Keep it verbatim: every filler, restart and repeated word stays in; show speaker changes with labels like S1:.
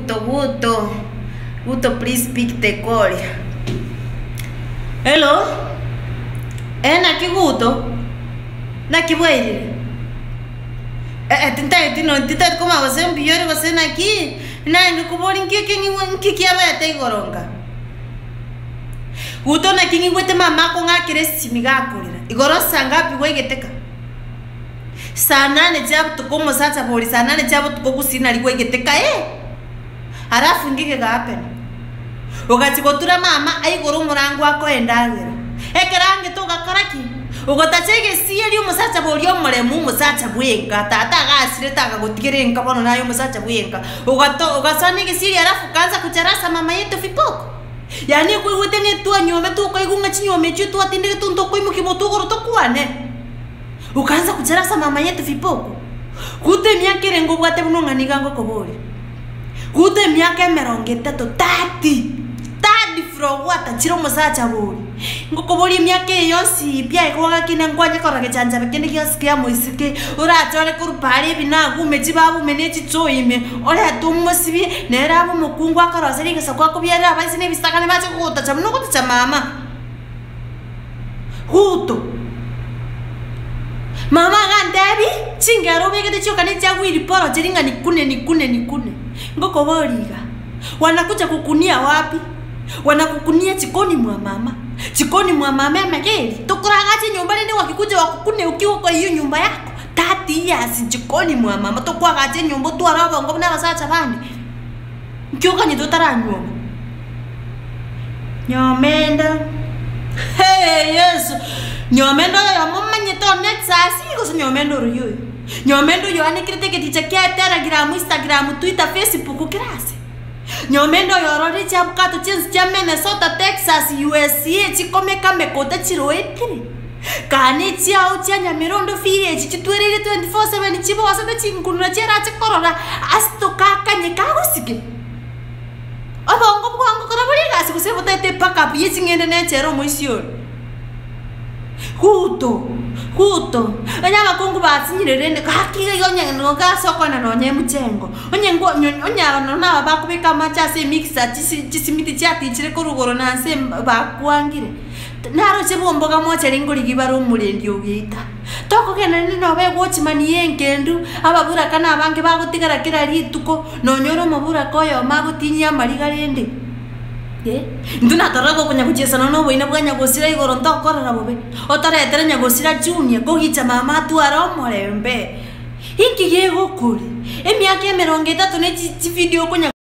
S1: Guto, Guto. Guto, please pick the call. Hello? Eh, naki Guto? Naki bwere? Eh, eh, tinta tino, tinta koma wase mbiyore wase naki. Na ngikubori nkiki nkiki abete igoronga. Guto naki ngwete mama ko ngakire simigakurira. Igoro sangapi wegeteka? Sana ne jabu tukomo sasa bori sana ne jabu tukokusina ligwegeteka eh. Harafu ngike gapen. Ugati gotura mama aigoro murango wako endagera. Ekerange to gakaraki. Ugotachege siye lyo musacha bori omuremu musacha bwenga tata gasire taka gotigerenga bono nayo musacha bwenga. Ugato ugasani gisiri harafu kanza kucharasa mama yetu fipoko. Yani kuigwete ne tu anyome tu kaigunga chinyome chu tu atinde tu ntoko imukimoto goro to kwane. Ukaanza kucharasa mama yetu fipoko. Kute miaka rengo bwate bunongani gango kobori. Kute miaka mirongo itatu tati. Tati from what chiro musacha bori. Ngokobori miaka yonsi bya ikwaga kina ngwanye korage chanja bekende kyasikia moisike. Uratore kurupari bina gumeji babu meneji tsoime. Ore atumosibi nera abo mukungu akaroseri gasakwa kubyara abazine bisakane bache kutacha muno kutacha mama. Huto. Mama gandabi chingaro bege de choka ne chagwiri poro chiringa nikune nikune nikune. Ngoko boriga. Wanakuja kukunia wapi? Wanakukunia chikoni mwa mama. Chikoni mwa mama mageri. Tokuragaje nyumba nende wakikuja wakukune ukiwa kwa hiyo nyumba yako. Tati yasi chikoni mwa mama tokwagaje nyumba tu araba ngo na basacha bandi. Nkyuka ni dotara nyumba. Nyomenda. Hey Yesu. Nyomendo ya mama nyito netsasi ko nyomendo ruyo. Nyomendo yo anikirite keticha kya Telegram, Instagram, Twitter, Facebook kirase. Nyomendo yo rori cha bukato chinsi cha Minnesota, Texas, U S A chikome kame kota chiroetire. Kani chia ucha nyamirondo fiye chitwerere twenty-four seven chibo wasana chinkunura chera chikorora asto kaka nyekagusike. Abongo bwango koraburi gasi kusebo tete paka piye chingende ne chero moisio. Huto, huto. Anyama kongu basinyire rende kakiga yonya ngoga soko na nonye muchengo. Onye ngo onya no na bakubika macha se mixa chisi chisimiti chati chire korugoro na se bakwangire. Naro chebo mboga mocha ringori gibaro murendi ogita. Toko kena ni no be watchmani yenkendu ababura kana abange bagutigara kira rituko nonyoro mabura koyo magutinya marigarende. Eh, nduna tarago kunya kuchesa no boina bwanya gosira igoro ntokorera bobe. Otare terenya gosira junior gogicha mama tu aromorembe. Iki yego kuri. Emi yake mirongo itatu ne video kunya